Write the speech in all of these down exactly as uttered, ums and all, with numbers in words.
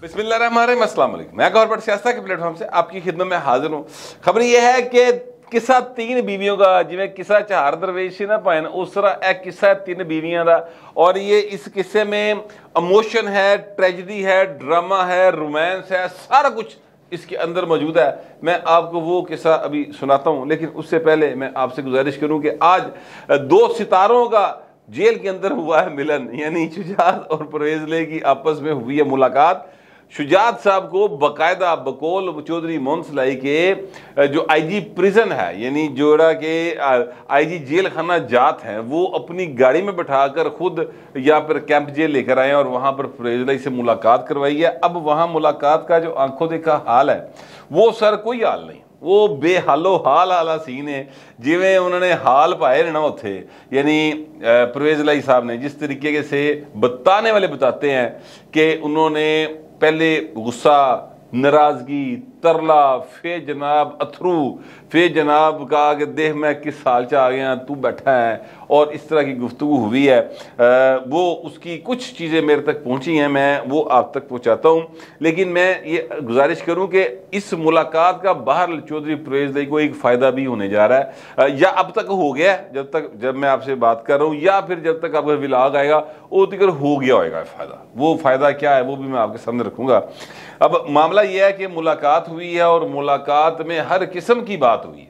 बिस्मिल्लाहिर्रहमानिर्रहीम, अस्सलाम वालेकुम। मैं गौर बट सियासत के प्लेटफॉर्म से आपकी खिदमत में हाजिर हूँ। खबर यह है कि किस्सा तीन बीवियों का, जिवें किस्सा चार दरवेश ना पाए उस तरह एक किस्सा है तीन बीवियों का। और ये इस किस्से में इमोशन है, ट्रेजिडी है, ड्रामा है, रोमांस है, सारा कुछ इसके अंदर मौजूद है। मैं आपको वो किस्सा अभी सुनाता हूँ, लेकिन उससे पहले मैं आपसे गुजारिश करूँ कि आज दो सितारों का जेल के अंदर हुआ है मिलन, यानी शुजात और परवेज ले की आपस में हुई है मुलाकात। शुजात साहब को बाकायदा बकौल चौधरी मोहन सलाई के जो आईजी प्रिजन है, यानी जोड़ा के आईजी जेल खाना जात हैं, वो अपनी गाड़ी में बैठाकर खुद या फिर कैंप जेल लेकर आए और वहाँ पर परवेज लाई से मुलाकात करवाई है। अब वहाँ मुलाकात का जो आंखों देखा हाल है वो सर कोई हाल नहीं, वो बेहालो हाल हाला सीन है जिवें उन्होंने हाल पाए रहना उथे। यानी परवेज लाई साहब ने जिस तरीके से बताने वाले बताते हैं कि उन्होंने पहले गुस्सा, नाराजगी, तरला, फे जनाब अथरू, फे जनाब कहा कि देख मैं किस हाल च आ गया, तू बैठा है, और इस तरह की गुफ्तगू हुई है। आ, वो उसकी कुछ चीज़ें मेरे तक पहुंची हैं, मैं वो आप तक पहुंचाता हूं। लेकिन मैं ये गुजारिश करूं कि इस मुलाकात का बाहर चौधरी परवेज लाई को एक फ़ायदा भी होने जा रहा है, आ, या अब तक हो गया है जब तक जब मैं आपसे बात कर रहा हूँ, या फिर जब तक आपका विलाग आएगा वो तक हो गया होगा फ़ायदा। वो फ़ायदा क्या है वो भी मैं आपके सामने रखूँगा। अब मामला यह है कि मुलाकात हुई है और मुलाकात में हर किस्म की बात हुई है,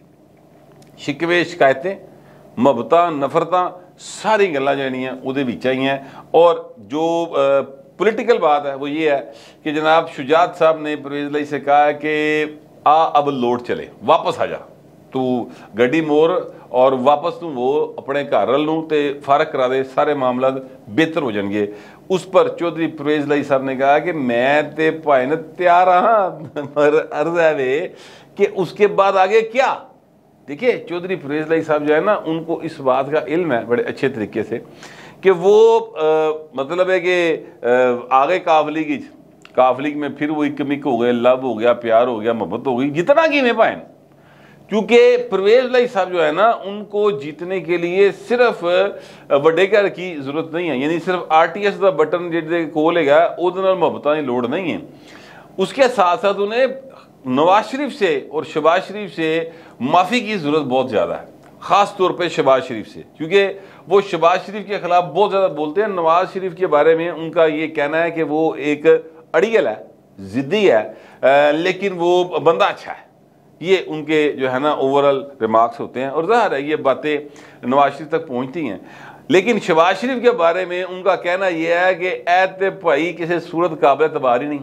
शिकवे शिकायतें, मुहब्बतां नफरतां सारी गल्लां जड़ियां उहदे विच आईयां। और जो पॉलिटिकल बात है वो ये है कि जनाब शुजात साहब ने परवेज लाई से कहा है कि आ अब लोड चले, वापस आ जा, तू गड्डी मोर और वापस तू वो अपने घर रल नूं ते फारग करा दे, सारे मामला बेहतर हो जाएंगे। उस पर चौधरी परवेज लाई साहब ने कहा कि मैं ते भाई ने तैयार हाँ, पर अर्ज है वे कि उसके बाद आगे क्या। देखिए चौधरी परवेज लाई साहब जो है ना, उनको इस बात का इल्म है बड़े अच्छे तरीके से कि वो आ, मतलब है कि आगे काफली की काफली में फिर वो एक मिक हो गए, लव हो गया, प्यार हो गया, मोहब्बत हो गई, जितना कि में पाए। क्योंकि परवेज लाई साहब जो है ना, उनको जीतने के लिए सिर्फ वड्डे घर की जरूरत नहीं है, यानी सिर्फ आर टी एस का बटन जिहदे कोल है उहदे मोहब्बतां की लोड़ नहीं है। उसके साथ साथ उन्हें नवाज शरीफ से और शहबाज शरीफ से माफ़ी की ज़रूरत बहुत ज़्यादा है, ख़ास तौर पे शहबाज शरीफ से, क्योंकि वो शहबाज शरीफ के ख़िलाफ़ बहुत ज़्यादा बोलते हैं। नवाज शरीफ के बारे में उनका ये कहना है कि वो एक अड़ियल है, ज़िद्दी है, आ, लेकिन वो बंदा अच्छा है। ये उनके जो है ना ओवरऑल रिमार्क्स होते हैं, और ज़ाहिर है ये बातें नवाज शरीफ तक पहुँचती हैं। लेकिन शहबाज शरीफ के बारे में उनका कहना यह है कि ऐते भाई किसी सूरत काबिल तबार ही नहीं,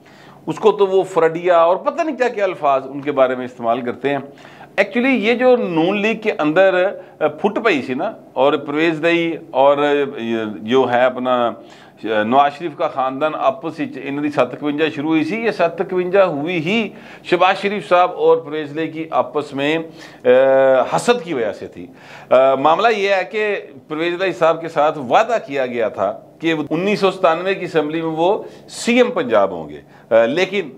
उसको तो वो फ्रडिया और पता नहीं क्या क्या अल्फाज उनके बारे में इस्तेमाल करते हैं। एक्चुअली ये जो नून लीग के अंदर फुट पई सी ना, और परवेज लाई और जो है अपना नवाज शरीफ का खानदान आपस इन्होंने सत्त कवंजा शुरू हुई सी, ये सत्त कवंजा हुई ही शहबाज शरीफ साहब और परवेज लाई की आपस में आ, हसद की वजह से थी। आ, मामला ये है कि परवेज लाई साहब के साथ वादा किया गया था कि उन्नीस सौ सतानवे की असम्बली में वो सी एम पंजाब होंगे, आ, लेकिन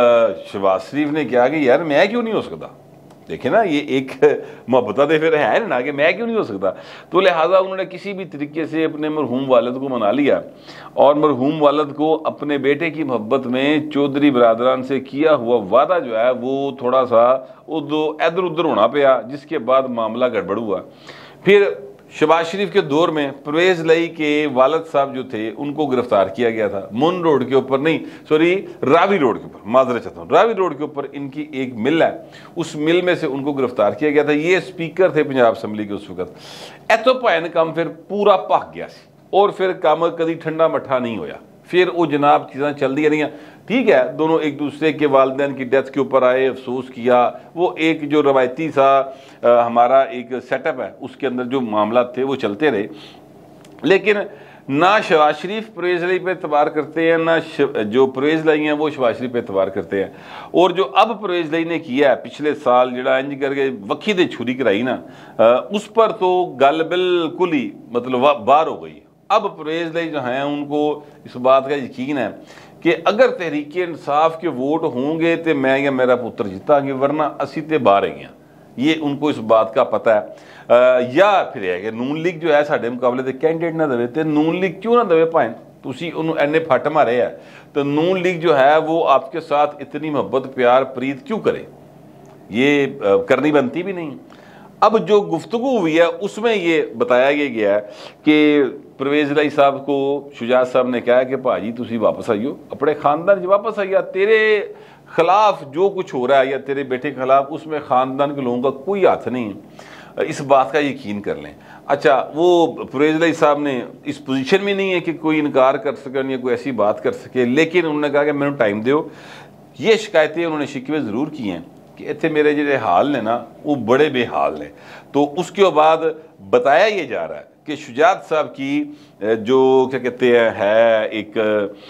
शहबाज शरीफ ने कहा कि यार मैं क्यों नहीं हो सकता। देखे ना, ये एक मोहब्बत दे फिर है ना कि मैं क्यों नहीं हो सकता। तो लिहाजा उन्होंने किसी भी तरीके से अपने मरहूम वालिद को मना लिया, और मरहूम वालिद को अपने बेटे की मोहब्बत में चौधरी बरादरान से किया हुआ वादा जो है वो थोड़ा सा इधर उधर होना पाया, जिसके बाद मामला गड़बड़ हुआ। फिर शहबाज शरीफ के दौर में परवेज लाई के वालिद साहब जो थे उनको गिरफ्तार किया गया था, मुन रोड के ऊपर नहीं, सॉरी रावी रोड के ऊपर, माजरा चाहता हूँ, रावी रोड के ऊपर इनकी एक मिल है, उस मिल में से उनको गिरफ्तार किया गया था। ये स्पीकर थे पंजाब असम्बली के उस वक्त। एतो भैन काम फिर पूरा भख गया सी, और फिर काम कभी ठंडा मठा नहीं होया। फिर वो जनाब चीज़ां चलती रही, ठीक है, दोनों एक दूसरे के वालिदैन की डेथ के ऊपर आए, अफसोस किया। वो एक जो रवायती सा आ, हमारा एक सेटअप है उसके अंदर जो मामला थे वो चलते रहे। लेकिन ना शहबाज शरीफ परवेज लाई पे एतबार करते हैं, ना जो परवेज लाई हैं वो शहबाज शरीफ पे एतबार करते हैं। और जो अब परवेज लाई ने किया है पिछले साल जड़ा इंज करके वक्खी दे छुरी कराई ना, आ, उस पर तो गल बिल्कुल ही मतलब बाहर हो गई। अब परवेज लाई जो हैं उनको इस बात का यकीन है कि अगर तहरीक इंसाफ के वोट होंगे तो मैं या मेरा पुत्र जीतांगे, वरना असी तो बाहर है। ये उनको इस बात का पता है। आ, या फिर है कि नून लीग जो है साढ़े मुकाबले के कैंडिडेट ना दे, तो नून लीग क्यों ना दे पाए, तुसी उन्होंने एने फट मारे है, तो नून लीग जो है वो आपके साथ इतनी मोहब्बत प्यार प्रीत क्यों करे, ये करनी बनती भी नहीं। अब जो गुफ्तगू हुई है उसमें ये बताया गया है कि परवेज़ इलाही साहब को शुजात साहब ने कहा कि भाजी तुसी वापस आइयो, अपने खानदान से वापस आइया, तेरे खिलाफ जो कुछ हो रहा है या तेरे बेटे के खिलाफ उसमें खानदान के लोगों का कोई हाथ नहीं है, इस बात का यकीन कर लें। अच्छा, वो परवेज़ इलाही साहब ने इस पोजीशन में नहीं है कि कोई इनकार कर सके या कोई ऐसी बात कर सके, लेकिन उन्होंने कहा कि मैंने टाइम दो। ये शिकायतें उन्होंने शिकवे ज़रूर की हैं कि इतने मेरे जो हाल ने ना वो बड़े बेहाल ने। तो उसके बाद बताया ये जा रहा है कि शुजात साहब की जो क्या कहते हैं है एक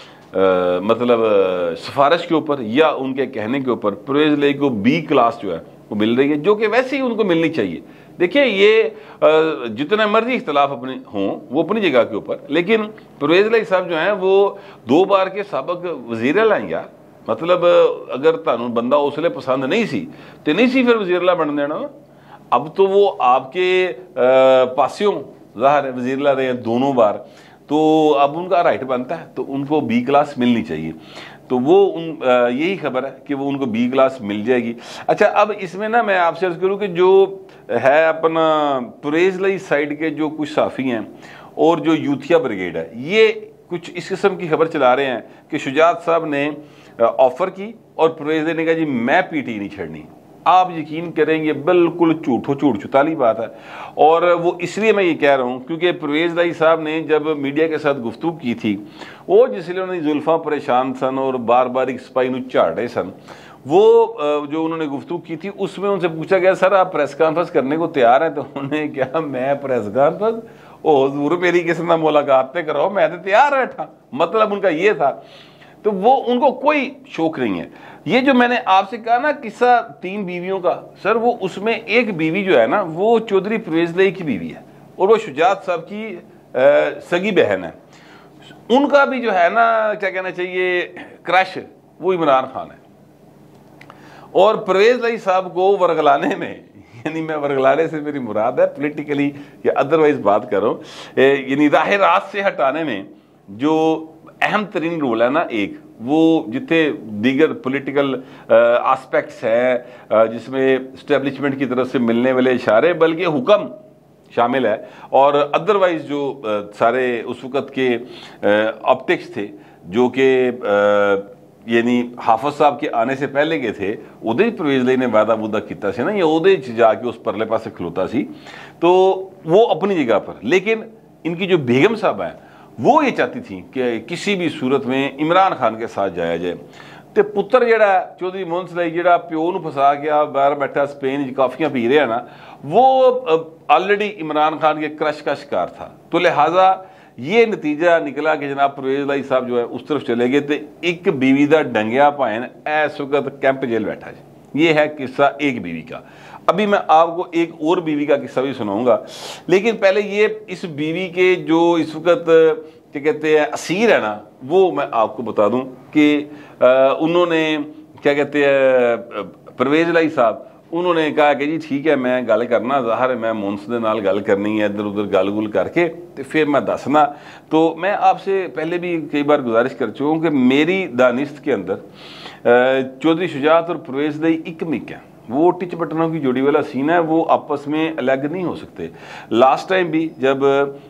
आ, मतलब सिफारिश के ऊपर या उनके कहने के ऊपर परवेज़ इलाही को बी क्लास जो है वो मिल रही है, जो कि वैसे ही उनको मिलनी चाहिए। देखिए, ये जितने मर्जी इख्तलाफ अपने हों वो अपनी जगह के ऊपर, लेकिन परवेज़ इलाही साहब जो हैं वो दो बार के साबिक वज़ीर आला हैं यार। मतलब अगर तुहानू बंदा उसले पसंद नहीं सी तो नहीं सी फिर वज़ीर आला बन देना। अब तो वो आपके पासियों ज़ाहिर है वज़ीर आला रहे हैं दोनों बार, तो अब उनका राइट बनता है, तो उनको बी क्लास मिलनी चाहिए। तो वो उन यही खबर है कि वो उनको बी क्लास मिल जाएगी। अच्छा, अब इसमें ना मैं आपसे अर्ज़ करूँ कि जो है अपना परवेज़ इलाही साइड के जो कुछ साफ़ी हैं और जो यूथिया ब्रिगेड है, ये कुछ इस किस्म की खबर चला रहे हैं कि शुजात साहब ने ऑफ़र की और परवेज़ इलाही ने कहा जी मैं पीटी नहीं छड़नी। आप यकीन करेंगे बिल्कुल झूठो झूठ चुताली बात है। और वो इसलिए मैं ये कह रहा हूँ क्योंकि परवेज़ इलाही साहब ने जब मीडिया के साथ गुफ्तगू की थी, वो जिसलिए उन्होंने जुल्फा परेशान सन और बार बार एक स्पाई नू झाड़े सन, वो जो उन्होंने गुफ्तगू की थी उसमें उनसे पूछा गया सर आप प्रेस कॉन्फ्रेंस करने को तैयार हैं? तो उन्होंने क्या मैं प्रेस कॉन्फ्रेंस, ओ हजूर मेरी किसी ना मुलाकात पे कराओ, मैं तो तैयार बैठा। मतलब उनका ये था, तो वो उनको कोई शौक नहीं है। ये जो मैंने आपसे कहा ना किस्सा तीन बीवियों का, सर वो उसमें एक बीवी जो है ना वो चौधरी परवेज़ इलाही की बीवी है और वो शुजात साहब की आ, सगी बहन है। उनका भी जो है ना क्या कहना चाहिए क्रश वो इमरान खान है। और परवेज़ इलाही साहब को वर्गलाने में, यानी मैं वर्गलाने से मेरी मुराद है पॉलिटिकली या अदरवाइज बात कर रहा हूँ, यानी राह रात से हटाने में जो अहम तरीन रोल है ना एक, वो जितने दीगर पॉलिटिकल आस्पेक्ट्स हैं जिसमें इस्टेब्लिशमेंट की तरफ से मिलने वाले इशारे बल्कि हुक्म शामिल है और अदरवाइज जो आ, सारे उस वक़्त के ऑप्टिक्स थे जो कि यानी हाफिज साहब के आने से पहले के थे, उदय परवेज़ इलाही ने वादा वुदा किया से ना या उदय जाके उस परले पासे खलोता सी, तो वो अपनी जगह पर। लेकिन इनकी जो बेगम साहब है वो ये चाहती थी कि किसी भी सूरत में इमरान खान के साथ जाया जाए। तो पुत्र जड़ा चौधरी मोहन इलाही जड़ा प्यो नूं फसा गया बाहर बैठा स्पेन काफियां पी रहा ना, वो ऑलरेडी इमरान खान के क्रश का शिकार था। तो लिहाजा ये नतीजा निकला कि जनाब परवेज़ इलाही साहब जो है उस तरफ चले गए, तो एक बीवी का डंगिया भाइन इस वक्त कैंप जेल बैठा है। ये है किस्सा एक बीवी का। अभी मैं आपको एक और बीवी का किस्सा भी सुनाऊंगा, लेकिन पहले ये इस बीवी के जो इस वक्त क्या कहते हैं असीर है ना, वो मैं आपको बता दूं कि उन्होंने क्या कहते हैं परवेज़ इलाही साहब उन्होंने कहा कि जी ठीक है मैं गल करना, ज़ाहिर है मैं मुंस दे नाल गल करनी है, इधर उधर गल गुल करके तो फिर मैं दसना। तो मैं आपसे पहले भी कई बार गुजारिश कर चुका हूँ कि मेरी दानिश्त के अंदर चौधरी शुजात और परवेज़ इलाही एक मिक है, वो टिच बटनों की जोड़ी वाला सीन है, वो आपस में अलग नहीं हो सकते। लास्ट टाइम भी जब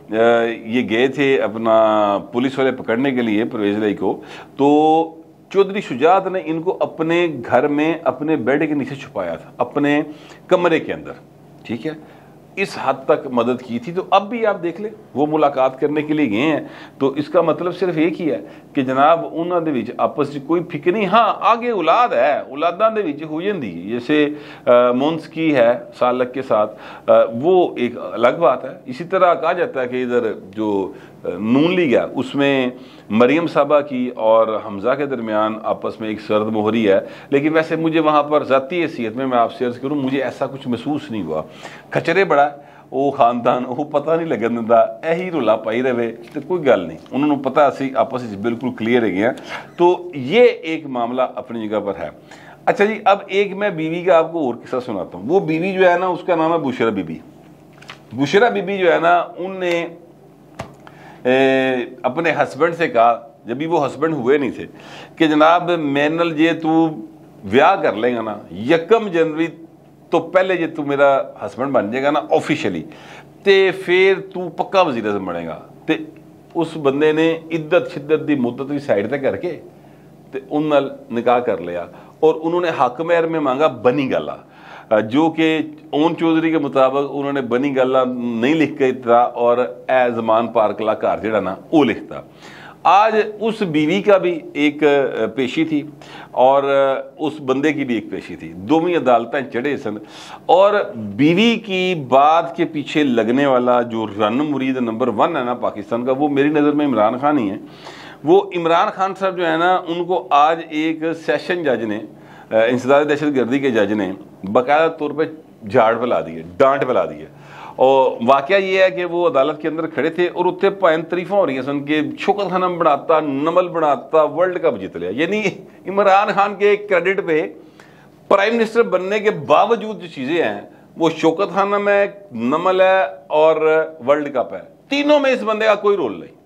ये गए थे अपना पुलिस वाले पकड़ने के लिए परवेज़ इलाही को, तो चौधरी शुजात ने इनको अपने घर में अपने बेड के नीचे छुपाया था, अपने कमरे के अंदर, ठीक है, इस हद तक मदद की थी। तो अब भी आप देख ले वो मुलाकात करने के लिए गए हैं, तो इसका मतलब सिर्फ एक ही है कि जनाब उन्होंने दे विच आपस में कोई फिक्र नहीं। हाँ आगे औलाद है, औलादा दे विच हो जाती है, जैसे मुंस की है सालक के साथ, आ, वो एक अलग बात है। इसी तरह कहा जाता है कि इधर जो नून लीग है उसमें मरियम साहबा की और हमजा के दरमियान आपस में एक सर्द मोहरी है, लेकिन वैसे मुझे वहाँ पर ज़ाती हैसियत में मैं आपसे अर्ज़ करूँ मुझे ऐसा कुछ महसूस नहीं हुआ। खचरे बड़ा वो खानदान वो पता नहीं लगन दिंदा, यही रोला पाई रहे तो कोई गल नहीं, उन्होंने पता असी आपस में बिल्कुल क्लीयर है गए। तो ये एक मामला अपनी जगह पर है। अच्छा जी, अब एक मैं बीवी का आपको और किस्सा सुनाता हूँ। वो बीवी जो है ना उसका नाम है बुशरा बीबी। बुशरा बीबी जो है ना उनने ए, अपने हस्बैंड से कहा, जब भी वो हस्बैंड हुए नहीं थे, कि जनाब मैनल जे तू ब्याह कर लेगा ना यकम जनवरी तो पहले जे तू मेरा हस्बैंड बन जाएगा ना ऑफिशियली, तो फिर तू पक्का वज़ीर आज़म बनेगा। तो उस बंदे ने इद्दत शिद्दत की मुद्दत भी साइड पर करके तो उन नाल निकाह कर लिया, और उन्होंने हक महर में मांगा बनी गाला, जो कि ओन चौधरी के मुताबिक उन्होंने बनी गाला नहीं लिख के दिता और ए जमान पार्कला घर जड़ा ना वो लिखता। आज उस बीवी का भी एक पेशी थी और उस बंदे की भी एक पेशी थी, दोवें अदालतें चढ़े सन, और बीवी की बात के पीछे लगने वाला जो रन मुरीद नंबर वन है ना पाकिस्तान का, वो मेरी नज़र में इमरान खान ही है। वो इमरान खान साहब जो है ना, उनको आज एक सेशन जज ने, इंसदाद दहशत गर्दी के जज ने बाकायदा तौर पर झाड़ फैला दी है, डांट फैला दी है। और वाकया ये है कि वो अदालत के अंदर खड़े थे और उत्थे भैन तरीफा हो रही हैं सन कि शौकत खान बनाता, नमल बनाता, वर्ल्ड कप जीत लिया। यानी इमरान खान के क्रेडिट पे प्राइम मिनिस्टर बनने के बावजूद जो चीज़ें हैं वो शौकत खानम है, नमल है और वर्ल्ड कप है, तीनों में इस बंदे का कोई रोल नहीं।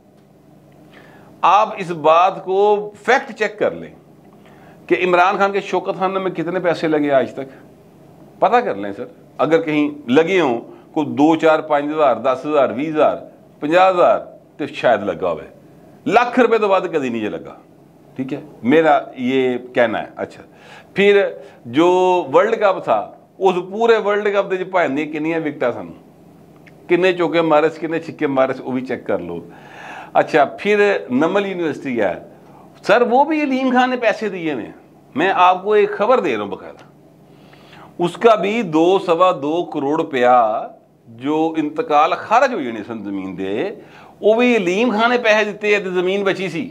आप इस बात को फैक्ट चेक कर लें कि इमरान खान के शौकत खानम में कितने पैसे लगे आज तक, पता कर लें सर। अगर कहीं लगे हों को दो चार पाँच हज़ार दस हज़ार बीस हज़ार पंजाह हज़ार तो शायद लगा हुआ है, लाख रुपए तो बाद कभी नहीं लगा। ठीक है, मेरा ये कहना है। अच्छा, फिर जो वर्ल्ड कप था उस पूरे वर्ल्ड कप के भैन दी किनियां विकटा सन, किन्ने चौके मारे, किन्ने छिक्के मारे, वो भी चेक कर लो। अच्छा, फिर नमल यूनिवर्सिटी है सर, वो भी अलीम खान ने पैसे दिए हैं। मैं आपको एक खबर दे रहा हूँ बकायदा, उसका भी दो सवा दो करोड़ रुपया जो इंतकाल खारज हुई नहीं सन जमीन दे, वो भी अलीम खान ने पैसे दिते है, जमीन बची सी।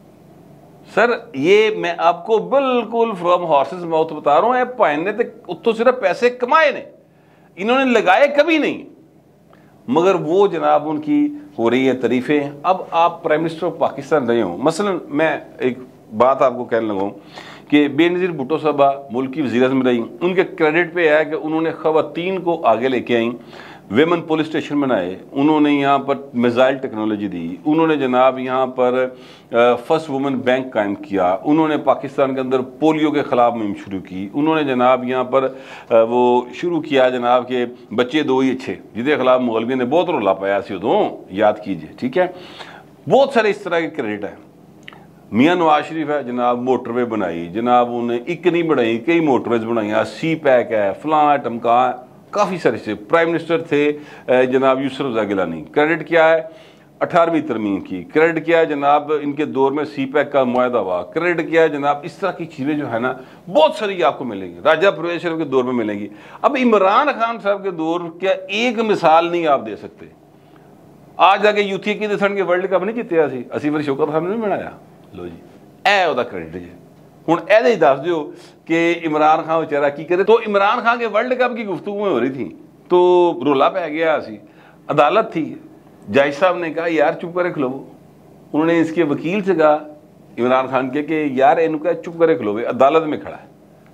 सर ये मैं आपको बिल्कुल फ्रॉम हॉर्सेस माउथ बता रहा हूँ, भाई ने तो उत्तों सिर्फ पैसे कमाए ने, इन्होंने लगाए कभी नहीं, मगर वो जनाब उनकी हो रही है तारीफें। अब आप प्राइम मिनिस्टर ऑफ पाकिस्तान रहे हो, मसलन मैं एक बात आपको कहने लगा कि बेनज़ीर भुट्टो साहबा मुल्क की वज़ीर आज़म रही, उनके क्रेडिट पे है कि उन्होंने ख़वातीन को आगे लेके आई, वेमन पुलिस स्टेशन बनाए, उन्होंने यहाँ पर मिसाइल टेक्नोलॉजी दी, उन्होंने जनाब यहाँ पर फर्स्ट वुमेन बैंक कायम किया, उन्होंने पाकिस्तान के अंदर पोलियो के ख़िलाफ़ मुहिम शुरू की, उन्होंने जनाब यहाँ पर वो शुरू किया जनाब के बच्चे दो ही अच्छे, जिसके खिलाफ मौलवी ने बहुत रोला पाया सी उदों, याद कीजिए। ठीक है, बहुत सारे इस तरह के क्रेडिट है। मियाँ नवाज शरीफ है जनाब, मोटरवे बनाई जनाब, उन्हें एक नहीं बनाई, कई मोटरवेज बनाई, सी पैक है, फलां टमका, काफ़ी सारे से। प्राइम मिनिस्टर थे जनाब यूसुफ रज़ा गिलानी, क्रेडिट क्या है अठारहवीं तरमीम की, क्रेडिट क्या है जनाब इनके दौर में सी पैक का मुआहदा हुआ, क्रेडिट क्या है जनाब, इस तरह की चीज़ें जो है ना बहुत सारी आपको मिलेंगी, राजा परवेज शरीफ के दौर में मिलेंगी। अब इमरान खान साहब के दौर क्या एक मिसाल नहीं आप दे सकते। आज जाके यूथी की दसन के वर्ल्ड कप नहीं जीतिया सी, असी फिर शौकत खान ने बनाया, लो जी ए ਉਹਦਾ क्रेडिट जी। हुण ਇਹਦੇ ही दस दिओ कि इमरान खान बेचारा की करे। तो इमरान खान के वर्ल्ड कप की गुफ्तगू हो रही थी तो रोला पै गया सी, अदालत थी, जज साहब ने कहा यार चुप करे खलोवो, उन्होंने इसके वकील से कहा इमरान खान के कि यार इनू क्या चुप करे खलोवे, अदालत में खड़ा है,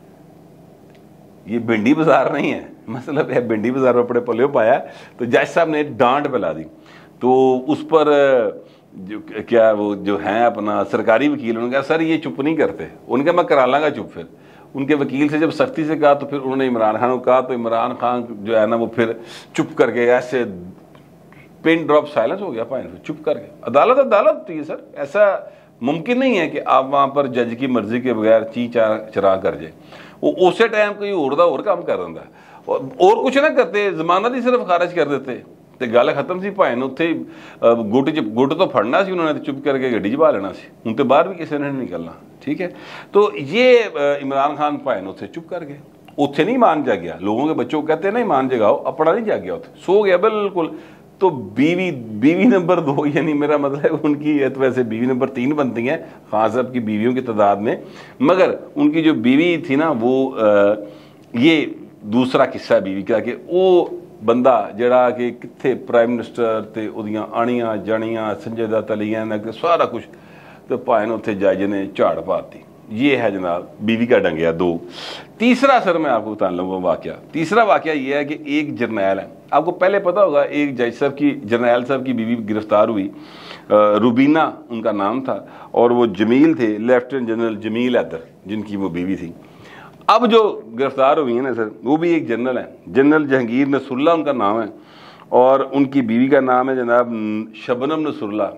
ये भिंडी बाजार नहीं है, मतलब है भिंडी बाजार में अपने पल्ले पाया। तो जज साहब ने डांट फैला दी, तो उस पर जो क्या वो जो हैं अपना सरकारी वकील, उन्होंने कहा सर ये चुप नहीं करते, उनका मैं करा लांगा चुप। फिर उनके वकील से जब सख्ती से कहा तो फिर उन्होंने इमरान खान को कहा, तो इमरान खान जो है ना वो फिर चुप करके ऐसे पिन ड्रॉप साइलेंस हो गया, भाई चुप करके। अदालत अदालत थी सर, ऐसा मुमकिन नहीं है कि आप वहाँ पर जज की मर्जी के बगैर ची चरा कर जाए। वो उस टाइम कोई होर दा होर काम कर रहा और कुछ ना करते, जमानत ही सिर्फ खारिज कर देते तो गल खत्म सी। भाई ने उत्थे गुट च गुट तो फड़ना सी उन्होंने, चुप करके गड्डी च पा लेना सी, हूँ तो बाहर भी किसी ने नहीं निकलना। ठीक है, तो ये इमरान खान भाई ने उत्थे चुप कर गए, उत्थे नहीं मान जा गया। लोगों के बच्चों को कहते नहीं मान जगाओ, अपना नहीं जा गया, उत्थे सो गया बिल्कुल। तो बीवी बीवी नंबर दो, यानी मेरा मतलब उनकी है तो वैसे बीवी नंबर तीन बनती हैं खान साहब की बीवियों की तादाद में, मगर उनकी जो बीवी थी ना वो आ, ये दूसरा किस्सा बीवी का कि वो बंदा जड़ा कि कितने प्राइम मिनिस्टर ते उदियां आनियां जानियां संजय दत्त अलियां ने सारा कुछ, तो भाई ने उत्थे जज ने झाड़ पाती। ये है जनाब बीवी का डंगिया दो। तीसरा सर मैं आपको बता लूँगा वाकया, तीसरा वाकया ये है कि एक जर्नैल है, आपको पहले पता होगा, एक जज साहब की, जर्नैल साहब की बीवी गिरफ्तार हुई, रुबीना उनका नाम था, और वो जमील थे, लेफ्टिनेंट जनरल जमील हैदर जिनकी वो बीवी थी। अब जो गिरफ्तार हुई है ना सर, वो भी एक जनरल है, जनरल जहांगीर नसरुल्ला उनका नाम है, और उनकी बीवी का नाम है जनाब शबनम नसरुल्ला।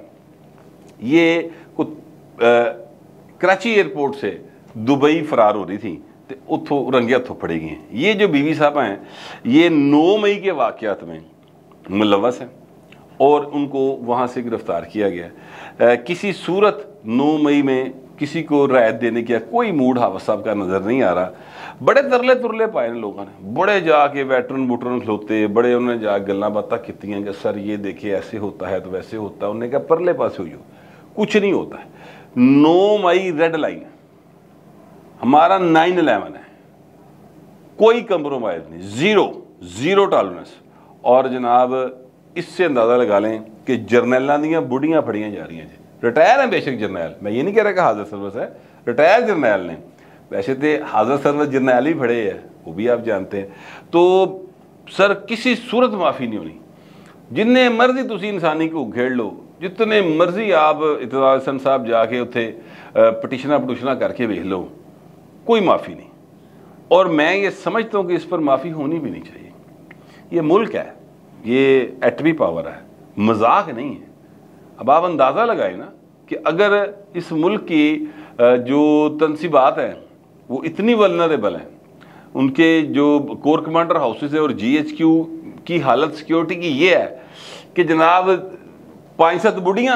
ये कुछ कराची एयरपोर्ट से दुबई फरार हो रही थी, तो उतो रंगे हथों फड़े गए हैं। ये जो बीवी साहब हैं ये नौ मई के वाक़यात में मुलव्वस हैं और उनको वहाँ से गिरफ्तार किया गया। किसी सूरत नौ मई में किसी को रायत देने का कोई मूड हाफिज साहब का नज़र नहीं आ रहा। बड़े तरले तुरले पाए लोगों ने, बड़े जाके वेटरन वुटरन खलोते, बड़े उन्होंने जाके गल्लां बातां कीतियां कि सर ये देखिए ऐसे होता है तो वैसे होता है। उन्होंने कहा परले पासे हुई हो, कुछ नहीं होता है। नौ मई रेड लाइन है, हमारा नाइन इलेवन है, कोई कंप्रोमाइज नहीं, जीरो जीरो टॉलरेंस। और जनाब इससे अंदाजा लगा लें कि जरनैलों दी बुढ़ियां फड़ियां जा रही हैं जी। रिटायर हैं बेशक जरनैल, मैं ये नहीं कह रहा कि हाजिर सर्विस है, रिटायर जरनैल ने, वैसे तो हाजिर सर्विस जरनैल ही फड़े हैं, वो भी आप जानते हैं। तो सर किसी सूरत माफ़ी नहीं होनी, जिन्ने मर्जी तुसी इंसानी को खेड़ लो, जितने मर्जी आप इतवार हसन साहब जाके उत्थे पटिशना पटूशना करके वेख लो, कोई माफ़ी नहीं। और मैं ये समझता हूँ कि इस पर माफ़ी होनी भी नहीं चाहिए। ये मुल्क है, ये एटमी पावर है, मजाक नहीं है। अब आप अंदाज़ा लगाए ना कि अगर इस मुल्क की जो तनसीबात हैं वो इतनी वल्नरेबल हैं, उनके जो कोर कमांडर हाउसेस है और जी एच क्यू की हालत सिक्योरिटी की ये है कि जनाब पाँच सत्त बुढ़ियां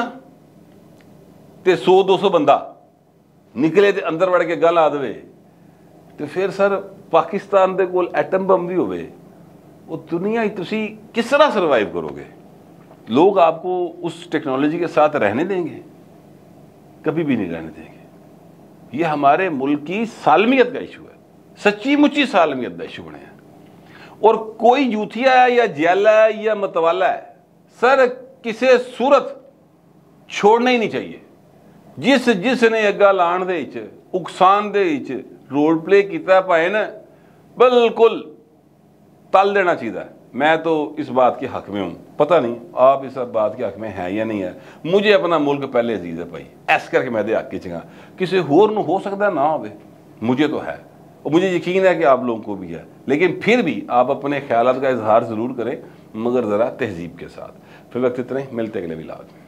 ते सौ दो सौ बंदा निकले ते अंदर वड़ के गल आ दे, तो फिर सर पाकिस्तान दे कोल एटम बम भी होवे, वो दुनिया तुसी किस तरह सर्वाइव करोगे? लोग आपको उस टेक्नोलॉजी के साथ रहने देंगे? कभी भी नहीं रहने देंगे। ये हमारे मुल्क की सालमियत का इशू है, सच्ची मुच्ची सालमियत का इशू बने हैं। और कोई यूथिया है या जैला है या मतवाला है, सर किसी सूरत छोड़ना ही नहीं चाहिए। जिस जिसने अग्गा लाण दे विच उकसान दे विच रोल प्ले किया भाए ना, बिल्कुल तल देना चाहिए। मैं तो इस बात के हक में हूँ, पता नहीं आप इस बात के हक में हैं या नहीं है। मुझे अपना मुल्क पहले अजीज है भाई, ऐस करके मैं हक की चंगा, किसी होर नूं हो सकता ना हो, मुझे तो है और मुझे यकीन है कि आप लोगों को भी है। लेकिन फिर भी आप अपने ख्यालात का इजहार ज़रूर करें, मगर ज़रा तहजीब के साथ। फिर वक्त इतने, मिलते अगले विलाग में।